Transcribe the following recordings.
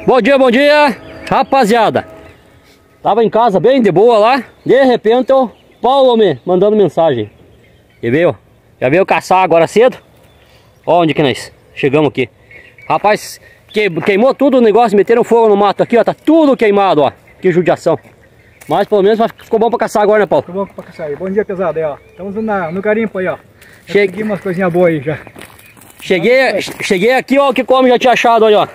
Bom dia, rapaziada. Tava em casa bem de boa lá. De repente o Paulo me mandando mensagem. E veio, já veio caçar agora cedo. Ó onde que nós chegamos aqui. Rapaz, queimou tudo o negócio, meteram fogo no mato aqui, ó. Tá tudo queimado, ó. Que judiação. Mas pelo menos ficou bom pra caçar agora, né, Paulo? Ficou bom pra caçar aí. Bom dia, pesado aí, ó. Estamos no garimpo aí, ó. Cheguei umas coisinhas boas aí já. Cheguei aqui, ó, o que come já tinha achado, olha, ó.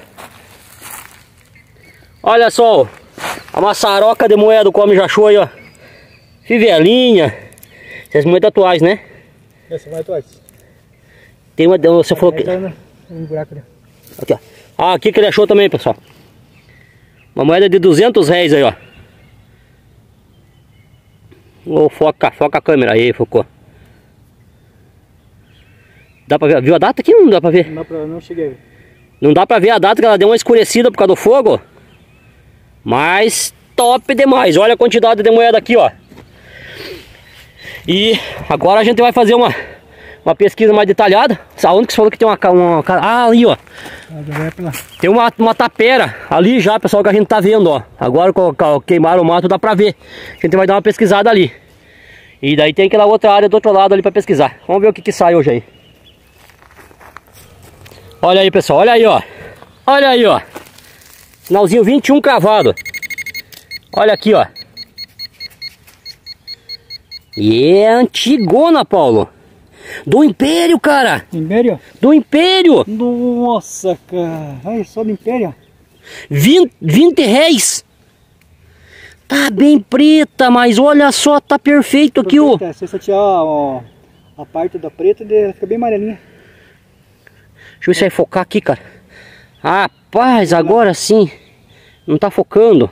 Olha só, ó, a maçaroca de moeda do come já achou aí, ó. Fivelinha. Essas moedas tatuagens, né? Essa vai tatuagem. Tem uma, você falou que... Um buraco ali. Aqui, ó. Ah, aqui que ele achou também, pessoal. Uma moeda de 200 réis aí, ó. Oh, foca a câmera aí, focou. Dá pra ver? Viu a data aqui? Não dá pra ver? Não cheguei. Não dá pra ver a data que ela deu uma escurecida por causa do fogo. Mas top demais. Olha a quantidade de moeda aqui, ó. E agora a gente vai fazer uma pesquisa mais detalhada. Aonde que você falou que tem uma ah, ali, ó. Tem uma tapera ali já, pessoal, que a gente tá vendo, ó. Agora queimaram o mato, dá pra ver. A gente vai dar uma pesquisada ali. E daí tem aquela outra área do outro lado ali pra pesquisar. Vamos ver o que sai hoje aí. Olha aí, pessoal, olha aí, ó. Olha aí, ó. Sinalzinho 21 cravado. Olha aqui, ó. E é antigona, Paulo. Do Império, cara. Império? Do Império. Nossa, cara. Olha só do Império. 20 réis. Tá bem preta, mas olha só, tá perfeito aqui, ó. Se você tirar a parte da preta, ela fica bem amarelinha. Deixa eu ver se vai focar aqui, cara. Rapaz, agora sim. Não tá focando.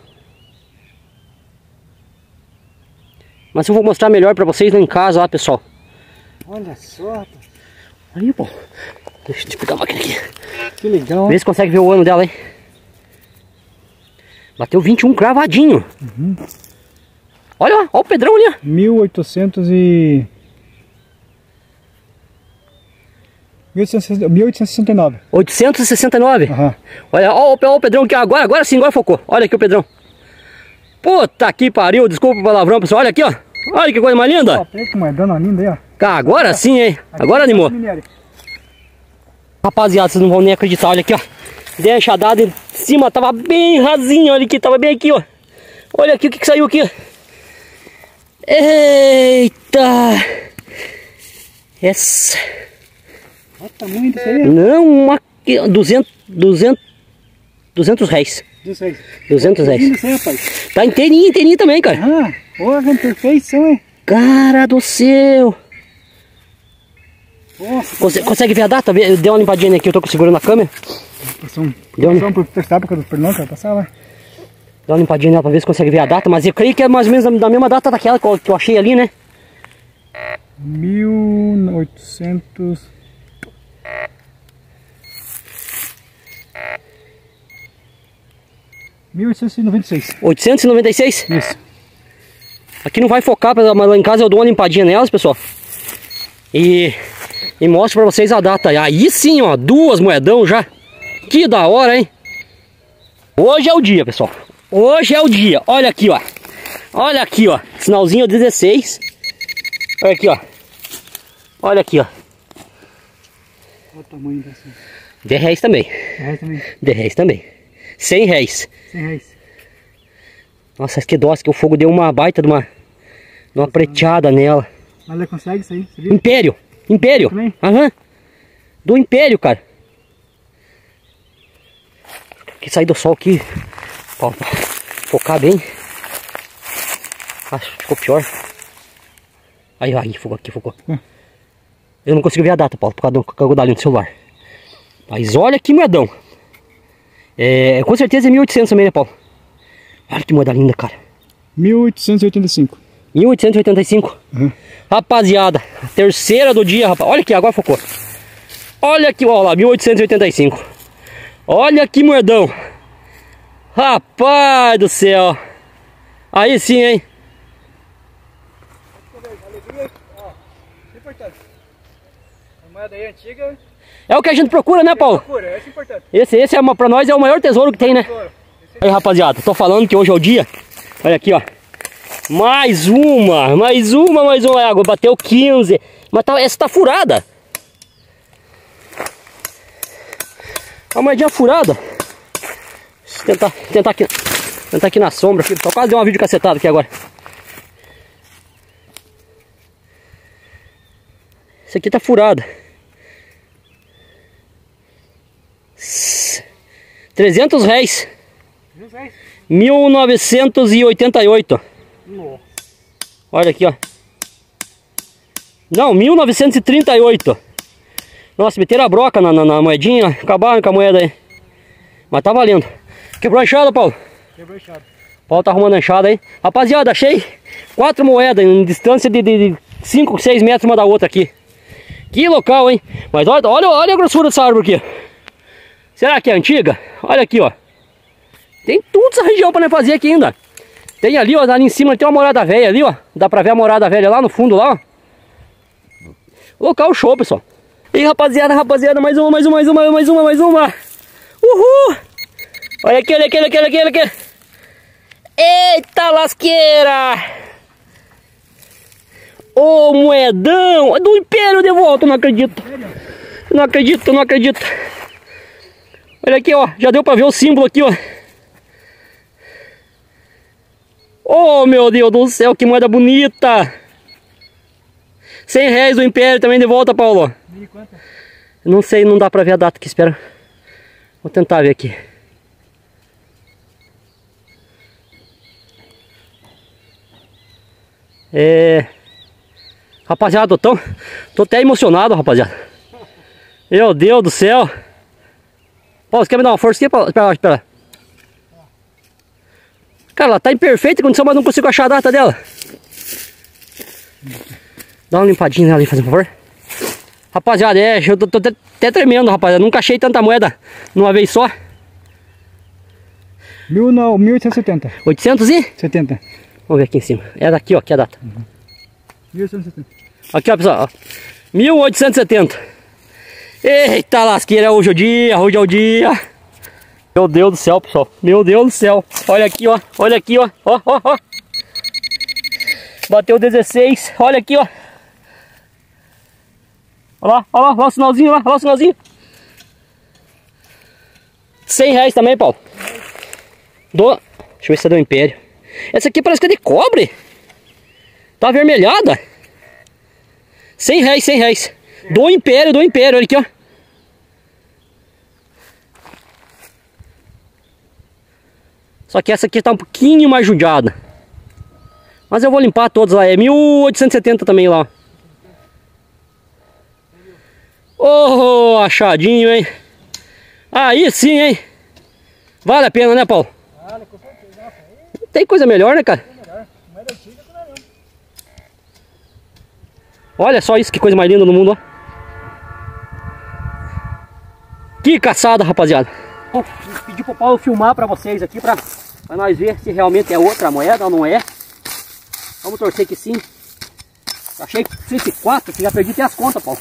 Mas eu vou mostrar melhor pra vocês lá em casa, ó, pessoal. Olha só. Aí, pô. Deixa eu pegar a máquina aqui. Que legal. Vê se consegue ver o ano dela, hein. Bateu 21 cravadinho. Uhum. Olha, olha o Pedrão ali, ó. 1869. 869? Uhum. Olha, ó o Pedrão aqui, agora sim, agora focou. Olha aqui o Pedrão. Puta que pariu, desculpa o palavrão, pessoal. Olha aqui, ó. Olha que coisa mais linda. Ó, preto, uma dona linda aí, ó. Agora sim, hein. Agora animou. Rapaziada, vocês não vão nem acreditar. Olha aqui, ó. Dei a enxadada em cima, tava bem rasinho. Olha aqui, tava bem aqui, ó. Olha aqui o que saiu aqui. Eita. Essa... Olha o tamanho disso aí. Não, uma... 200 réis. 200 réis. Lindo isso aí, rapaz. Tá inteirinho também, cara. Ah, olha, perfeição, hein. Cara do céu. Nossa, consegue ver a data? Deu uma limpadinha aqui, eu tô segurando a câmera. Deu por testar por causa do pernão, cara, passar lá. Dá uma limpadinha nela pra ver se consegue ver a data, mas eu creio que é mais ou menos da mesma data daquela que eu achei ali, né? 1800... 1896. 896? Isso. Aqui não vai focar, mas lá em casa eu dou uma limpadinha nelas, pessoal. E mostro pra vocês a data. Aí sim, ó, 2 moedão já. Que da hora, hein? Hoje é o dia, pessoal. Hoje é o dia. Olha aqui, ó. Olha aqui, ó. Sinalzinho 16. Olha aqui, ó. Olha aqui, ó. Olha o tamanho dessa. 10 réis também. 10 réis também. 100 réis. 100 réis. Nossa, que dó, que o fogo deu uma baita de uma preteada nela. Mas ela consegue isso aí, você viu? Império. Império. Aham. Do Império, cara. Que sair do sol aqui. Pra focar bem. Acho que ficou pior. Aí, focou. Eu não consigo ver a data, Paulo, por causa do galinho do celular. Mas olha que moedão. Com certeza é 1800 também, né, Paulo? Olha que moeda linda, cara. 1885. 1885. Uhum. Rapaziada, terceira do dia, rapaz. Olha aqui, agora focou. Olha aqui, olha lá, 1885. Olha que moedão. Rapaz do céu. Aí sim, hein. Importante. A moeda aí é antiga. É o que a gente procura, né, Paulo? Procura, esse é importante. Esse é pra nós é o maior tesouro que tem, né? Aí, rapaziada, tô falando que hoje é o dia. Olha aqui, ó. Mais uma água. Bateu 15. Mas essa tá furada. A moedinha furada. Tentar aqui na sombra. Aqui. Tô quase deu uma vídeo cacetada aqui agora. Essa aqui tá furada. 300 reais. 1988. Nossa. Olha aqui, ó. Não, 1938. Nossa, meteram a broca na moedinha. Acabaram com a moeda aí. Mas tá valendo. Quebrou a enxada, Paulo? Quebrou a enxada. Paulo tá arrumando a enxada aí. Rapaziada, achei 4 moedas em distância de 5, 6 metros uma da outra aqui. Que local, hein? Mas olha a grossura dessa árvore aqui. Será que é antiga? Olha aqui, ó. Tem tudo essa região pra nós fazer aqui ainda. Tem ali, ó, ali em cima tem uma morada velha ali, ó. Dá pra ver a morada velha lá no fundo, lá, ó. Local show, pessoal. E rapaziada, mais uma. Uhul! Olha aqui. Eita lasqueira! Ô, moedão! É do Império de volta, não acredito. Não acredito. Olha aqui, ó. Já deu pra ver o símbolo aqui, ó. Oh, meu Deus do céu, que moeda bonita! 100 reais do Império também de volta, Paulo. Não sei, não dá pra ver a data aqui, espera. Vou tentar ver aqui. Rapaziada, tô até emocionado, rapaziada. Meu Deus do céu. Paulo, você quer me dar uma força aqui? Espera. Cara, ela tá em perfeita condição, mas não consigo achar a data dela. Dá uma limpadinha ali, faz um favor. Rapaziada, eu tô até tremendo, rapaziada. Nunca achei tanta moeda numa vez só. 1870. 870? Vamos ver aqui em cima. É daqui, ó, aqui a data. 1870. Aqui, ó, pessoal. Ó. 1870. Eita lasqueira, hoje é o dia. Meu Deus do céu, pessoal. Meu Deus do céu. Olha aqui, ó. Ó. Bateu 16. Olha aqui, ó. Olha lá o sinalzinho, olha lá o sinalzinho. 100 reais também, Paulo. Deixa eu ver se é do Império. Essa aqui parece que é de cobre. Tá avermelhada. 100 reais. Do Império, olha aqui, ó. Só que essa aqui tá um pouquinho mais judiada. Mas eu vou limpar todas lá. É 1870 também lá. Oh, achadinho, hein? Aí sim, hein? Vale a pena, né, Paulo? Vale, com certeza. Tem coisa melhor, né, cara? Olha só isso, que coisa mais linda no mundo, ó. Que caçada, rapaziada. Bom, pedi pro Paulo filmar pra vocês aqui, pra nós ver se realmente é outra moeda ou não é. Vamos torcer que sim. Achei 104, que já perdi até as contas, Paulo.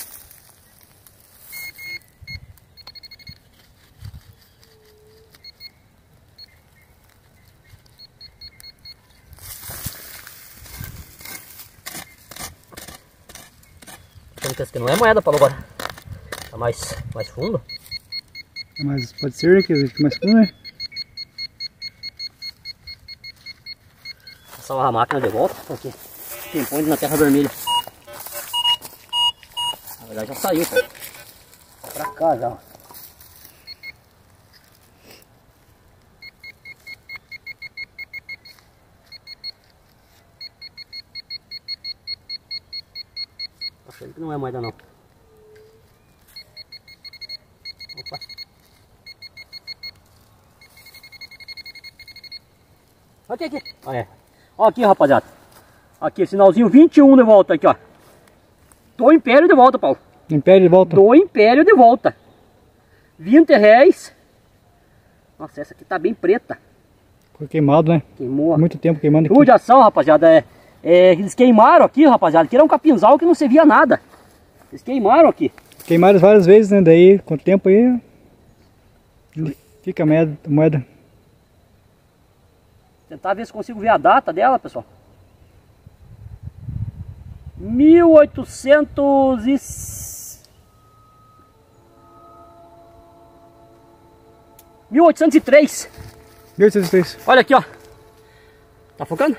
Essa aqui não é moeda, Paulo, agora. Tá mais fundo. Mas pode ser que existe mais fundo, né? Passar a máquina de volta, porque tem ponte na terra vermelha. Na verdade já saiu, cara. Pra cá já. Achei que não é moeda não. Opa. Aqui. Olha. Ó aqui, rapaziada. Aqui, sinalzinho 21 de volta aqui, ó. Do Império de volta, Paulo. Império de volta? Do Império de volta. 20 reais. Nossa, essa aqui tá bem preta. Foi queimado, né? Queimou. Muito tempo queimando aqui. Judiação, rapaziada. Eles queimaram aqui, rapaziada. Aqui era um capinzal que não se via nada. Eles queimaram aqui. queimadas várias vezes, né? Daí com o tempo aí fica a moeda. Tentar ver se consigo ver a data dela, pessoal. 1803. 1803. Olha aqui, ó. Tá focando?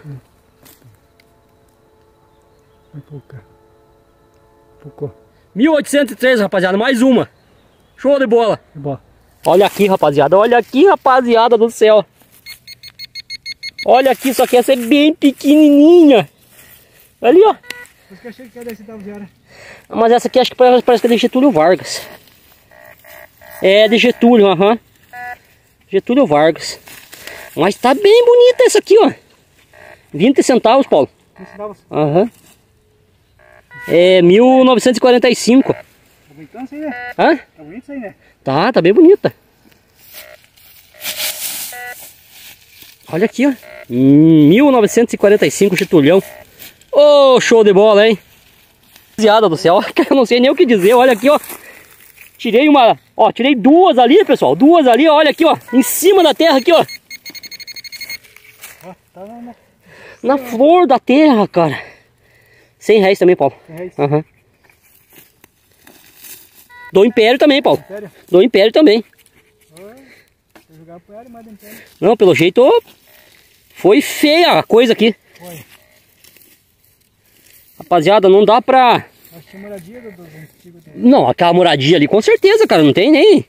Vai focar. Focou. 1803, rapaziada. Mais uma. Show de bola. Boa. Olha aqui, rapaziada. Olha aqui, rapaziada do céu. Olha aqui, só que essa é bem pequenininha. Ali, ó. Mas que achei que era desse tabuleiro. Mas essa aqui acho que parece que é de Getúlio Vargas. É de Getúlio, aham. Getúlio Vargas. Mas tá bem bonita essa aqui, ó. 20 centavos, Paulo. 20 centavos? Aham. É 1945. Tá bonitão isso aí, né? Hã? Tá bonito isso aí, né? Tá bem bonita. Olha aqui, ó. 1945, Getulhão. Ô, show de bola, hein? Rapaziada do céu, eu não sei nem o que dizer. Olha aqui, ó. Tirei uma, ó, tirei duas ali, pessoal. Duas ali, olha aqui, ó. Em cima da terra aqui, ó. Tá na flor da terra, cara. 100 reais também, Paulo. 100 reais. Aham. Do Império também, Paulo. Império? Do Império também. Vou jogar pro Império, mas do Império. Não, pelo jeito foi feia a coisa aqui. Foi. Rapaziada, não dá pra... Acho que tinha moradia dos antigos. Não, aquela moradia ali com certeza, cara. Não tem nem...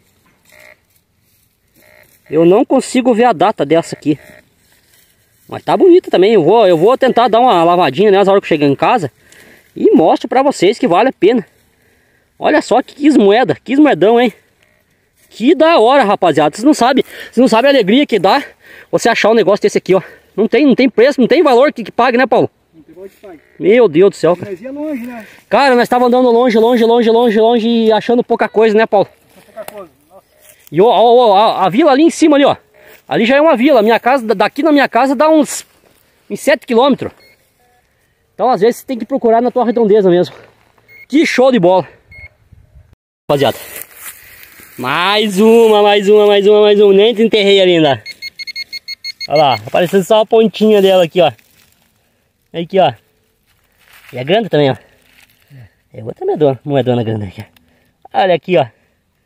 Eu não consigo ver a data dessa aqui. Mas tá bonita também. Eu vou tentar dar uma lavadinha nessa hora que eu chegar em casa. E mostro pra vocês que vale a pena. Olha só que moeda. Que moedão, hein? Que da hora, rapaziada. Vocês não sabem a alegria que dá você achar um negócio desse aqui, ó. Não tem preço, não tem valor que pague, né, Paulo? Não tem valor que pague. Meu Deus do céu, cara. Mas ia longe, né? Cara, nós estávamos andando longe e achando pouca coisa, né, Paulo? Pouca coisa. Nossa. E ó, a vila ali em cima ali, ó. Ali já é uma vila. Minha casa, daqui na minha casa dá uns 7 km. Então às vezes você tem que procurar na tua redondeza mesmo. Que show de bola. Rapaziada. Mais uma. Nem desenterrei ali ainda. Olha lá, aparecendo só a pontinha dela aqui, ó. Aqui, ó. E é grande também, ó. É outra moedona grande aqui. Olha aqui, ó.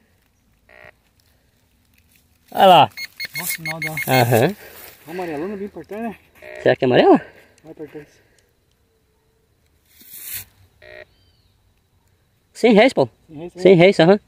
Olha lá. Nossa, não dá. Aham. O amarelão é bem importante, né? Será que é amarela? Vai importante. 100 reais, Paulo. 100 reais, aham.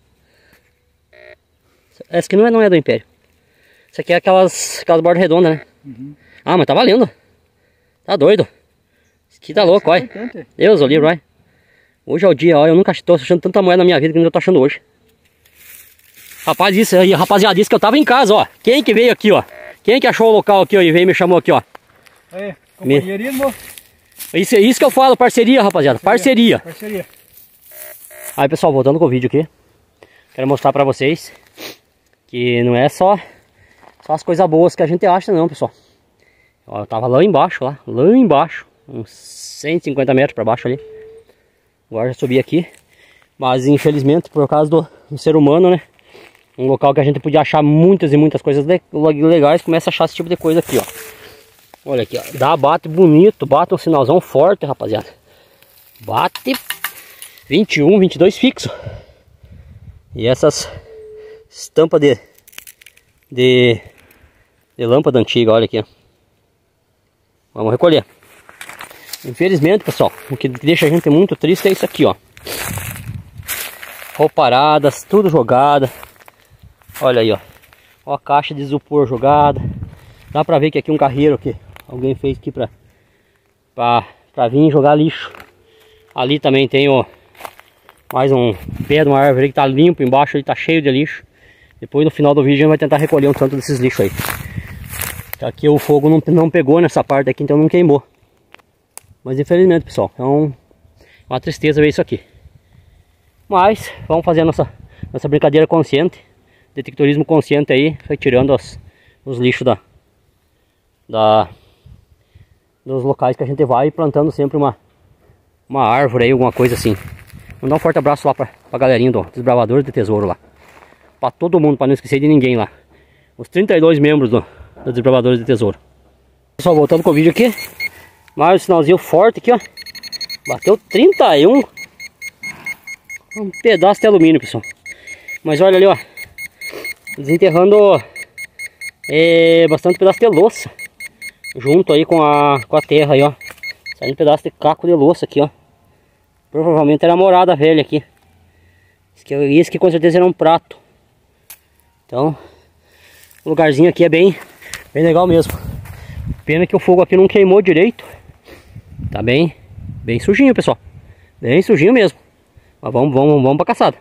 Essa aqui não é do Império. Essa aqui é aquelas bordas redondas, né? Uhum. Ah, mas tá valendo. Tá doido. Isso aqui tá louco, olha. Deus, o livro, olha. Hoje é o dia, ó. Eu nunca tô achando tanta moeda na minha vida que eu tô achando hoje. Rapaz, isso aí, rapaziada, disse que eu tava em casa, ó. Quem que veio aqui, ó? Quem que achou o local aqui, ó, e veio e me chamou aqui, ó? Aí, companheirismo. Isso que eu falo, parceria, rapaziada. Parceria. Aí, pessoal, voltando com o vídeo aqui. Quero mostrar pra vocês que não é só as coisas boas que a gente acha, não, pessoal. Ó, eu tava lá embaixo, uns 150 metros pra baixo ali. Agora já subi aqui. Mas, infelizmente, por causa do ser humano, né? Um local que a gente podia achar muitas e muitas coisas legais, começa a achar esse tipo de coisa aqui, ó. Olha aqui, ó. Bate bonito, bate um sinalzão forte, rapaziada. Bate 21, 22 fixo. E essas estampas de lâmpada antiga, olha aqui, ó. Vamos recolher. Infelizmente, pessoal, o que deixa a gente muito triste é isso aqui, ó. Rouparadas, tudo jogada. Olha aí, ó. Ó a caixa de isopor jogada. Dá pra ver que aqui um carreiro que alguém fez aqui pra vir jogar lixo. Ali também tem, ó, mais um pé de uma árvore que tá limpo embaixo, ele tá cheio de lixo. Depois no final do vídeo a gente vai tentar recolher um tanto desses lixos aí. Aqui o fogo não pegou nessa parte aqui, então não queimou. Mas infelizmente, pessoal, é uma tristeza ver isso aqui. Mas vamos fazer a nossa brincadeira consciente. Detectorismo consciente aí, retirando os lixos dos locais que a gente vai, plantando sempre uma árvore aí, alguma coisa assim. Mandar um forte abraço lá pra galerinha do Desbravadores de Tesouro lá. Pra todo mundo, pra não esquecer de ninguém lá. Os 32 membros do Desbravadores de Tesouro. Pessoal, voltando com o vídeo aqui. Mais um sinalzinho forte aqui, ó. Bateu 31. Um pedaço de alumínio, pessoal. Mas olha ali, ó. Desenterrando bastante pedaço de louça. Junto aí com a terra aí, ó. Saindo um pedaço de caco de louça aqui, ó. Provavelmente era a morada velha aqui. Isso que com certeza era um prato. Então, o lugarzinho aqui é bem legal mesmo. Pena que o fogo aqui não queimou direito. Tá bem sujinho, pessoal. Bem sujinho mesmo. Mas vamos pra caçada.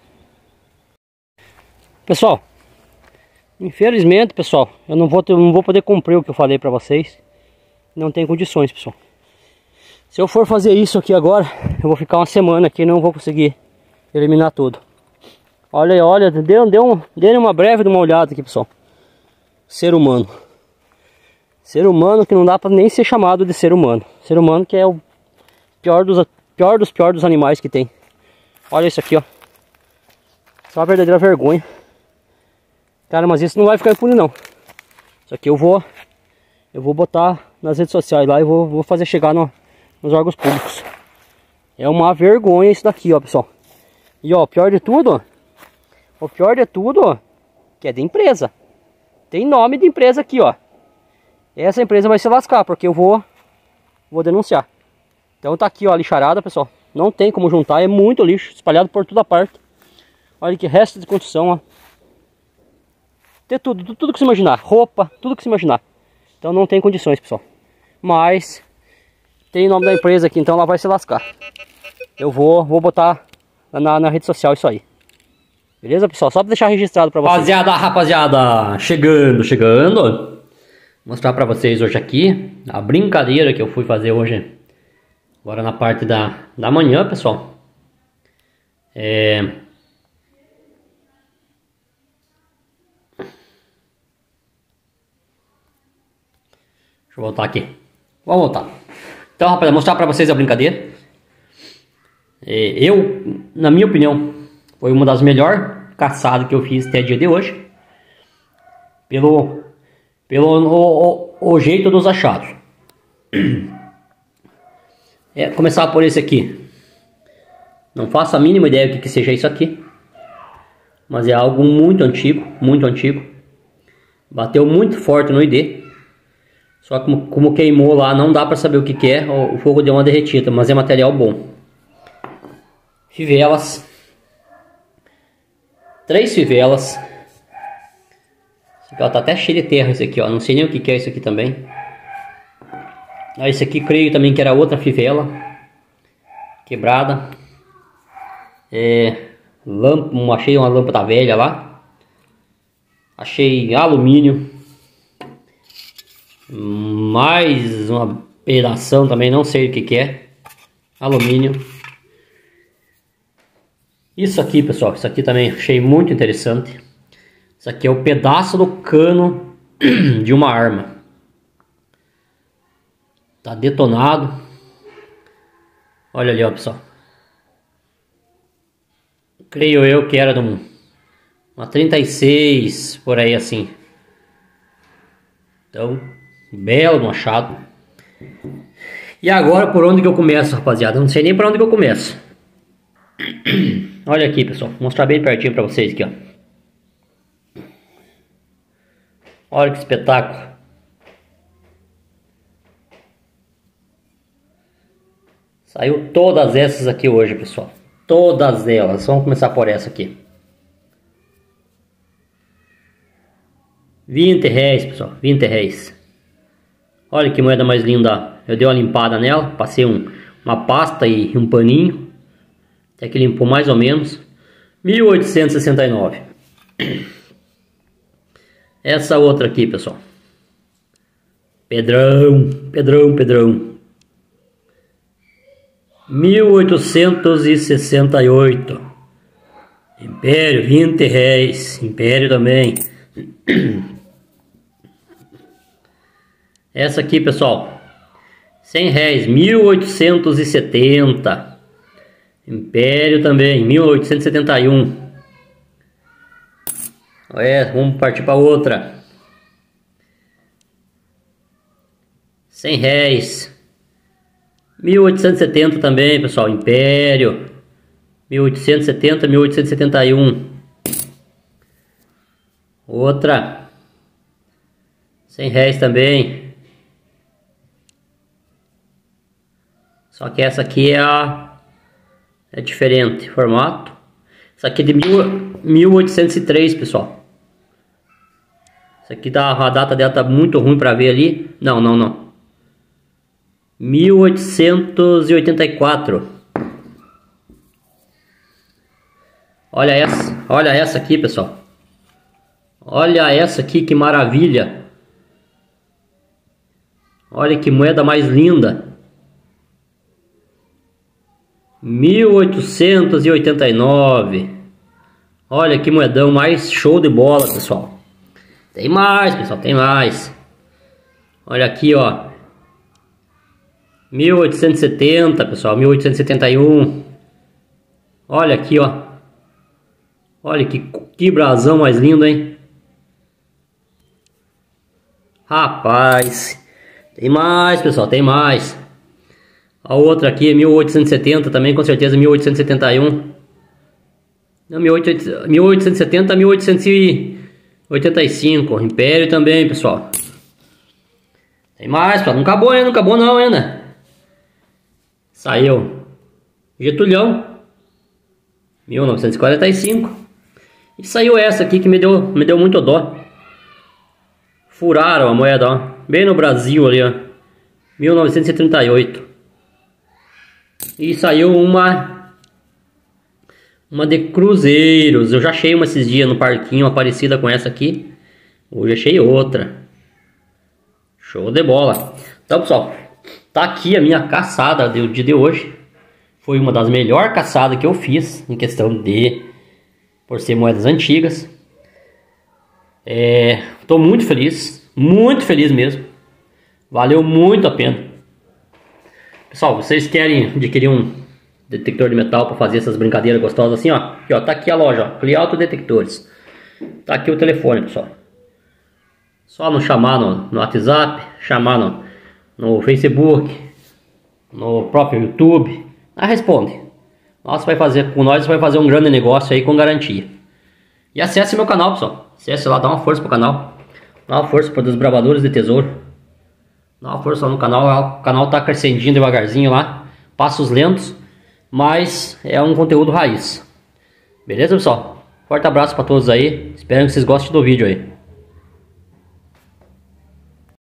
Pessoal, infelizmente, pessoal, eu não vou poder cumprir o que eu falei pra vocês. Não tem condições, pessoal. Se eu for fazer isso aqui agora, eu vou ficar uma semana aqui e não vou conseguir eliminar tudo. Olha aí, olha, dê uma breve olhada aqui, pessoal. Ser humano. Ser humano que não dá pra nem ser chamado de ser humano. Ser humano que é o pior dos animais que tem. Olha isso aqui, ó. Só uma verdadeira vergonha. Cara, mas isso não vai ficar impune, não. Isso aqui eu vou botar nas redes sociais lá e vou fazer chegar nos órgãos públicos. É uma vergonha isso daqui, ó, pessoal. E ó, o pior de tudo, que é de empresa. Tem nome de empresa aqui, ó. Essa empresa vai se lascar, porque eu vou denunciar. Então tá aqui, ó, a lixarada, pessoal. Não tem como juntar, é muito lixo espalhado por toda parte. Olha que resto de construção, ó. Tem tudo que se imaginar, roupa, tudo que se imaginar. Então não tem condições, pessoal. Mas tem o nome da empresa aqui, então ela vai se lascar. Eu vou botar na rede social isso aí. Beleza, pessoal? Só pra deixar registrado pra vocês. Rapaziada, chegando. Vou mostrar pra vocês hoje aqui a brincadeira que eu fui fazer hoje. Agora na parte da manhã, pessoal. Deixa eu voltar aqui. Vamos voltar. Então, rapaziada, mostrar pra vocês a brincadeira. Na minha opinião, foi uma das melhores caçadas que eu fiz até o dia de hoje. Pelo jeito dos achados. Começar por esse aqui. Não faço a mínima ideia do que seja isso aqui. Mas é algo muito antigo, muito antigo. Bateu muito forte no ID. Só que como queimou lá, não dá para saber o que é. O fogo deu uma derretida, mas é material bom. Fivelas. 3 fivelas. Esse aqui, ó, tá até cheio de terra esse aqui, ó. Não sei nem o que é isso aqui também. Esse aqui creio também que era outra fivela. Quebrada. Achei uma lâmpada velha lá. Achei alumínio. Mais uma pedação também, não sei o que é. Alumínio. Isso aqui, pessoal, isso aqui também achei muito interessante. Isso aqui é o pedaço do cano de uma arma. Tá detonado. Olha ali, ó, pessoal. Creio eu que era de uma 36, por aí assim. Então, belo machado. E agora por onde que eu começo, rapaziada? Eu não sei nem por onde que eu começo. Olha aqui, pessoal. Vou mostrar bem pertinho pra vocês aqui, ó. Olha que espetáculo. Saiu todas essas aqui hoje, pessoal. Todas elas. Vamos começar por essa aqui. R$20, pessoal. R$20. Olha que moeda mais linda. Eu dei uma limpada nela. Passei uma pasta e um paninho. Até que limpou mais ou menos. 1869. Essa outra aqui, pessoal. Pedrão. 1868. Império, R$20. Império também. Essa aqui, pessoal. R$100. 1870. Império também, 1871. Vamos partir para outra. R$100. 1870 também, pessoal. Império. 1870, 1871. Outra. R$100 também. Só que essa aqui é diferente formato. Essa aqui é de 1803, pessoal. Essa aqui a data dela tá muito ruim para ver ali. Não. 1884. Olha essa aqui, pessoal. Olha essa aqui, que maravilha. Olha que moeda mais linda. 1889. Olha que moedão mais show de bola, pessoal. Tem mais, pessoal, tem mais. Olha aqui, ó. 1870, pessoal, 1871. Olha aqui, ó. Olha que brasão mais lindo, hein? Rapaz. Tem mais, pessoal, tem mais. A outra aqui é 1870 também, com certeza 1871. Não, 1870 a 1885. Império também, pessoal. Tem mais, pessoal. Não acabou ainda, não acabou não ainda. Saiu Getulhão, 1945. E saiu essa aqui que me deu muito dó. Furaram a moeda, ó. Bem no Brasil ali, ó. 1938. E saiu uma de cruzeiros. Eu já achei uma esses dias no parquinho, uma parecida com essa aqui. Hoje achei outra. Show de bola. Então, pessoal, tá aqui a minha caçada do dia de hoje. Foi uma das melhores caçadas que eu fiz em questão por ser moedas antigas. Tô muito feliz mesmo. Valeu muito a pena. Pessoal, vocês querem adquirir um detector de metal para fazer essas brincadeiras gostosas assim, ó? Aqui, ó, tá aqui a loja, ó, Pliauto Detectores. Tá aqui o telefone, pessoal. Só nos chamar no WhatsApp, chamar no Facebook, no próprio YouTube. Responde. Com nós vai fazer um grande negócio aí com garantia. E acesse meu canal, pessoal. Acesse lá, dá uma força pro canal. Dá uma força para os desbravadores de tesouro. Dá uma força lá no canal. O canal tá crescendinho devagarzinho lá. Passos lentos. Mas é um conteúdo raiz. Beleza, pessoal? Forte abraço para todos aí. Espero que vocês gostem do vídeo aí.